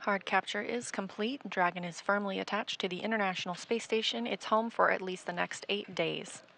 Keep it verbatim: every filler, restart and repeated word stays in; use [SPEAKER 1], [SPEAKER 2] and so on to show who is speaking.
[SPEAKER 1] Hard capture is complete. Dragon is firmly attached to the International Space Station. It's home for at least the next eight days.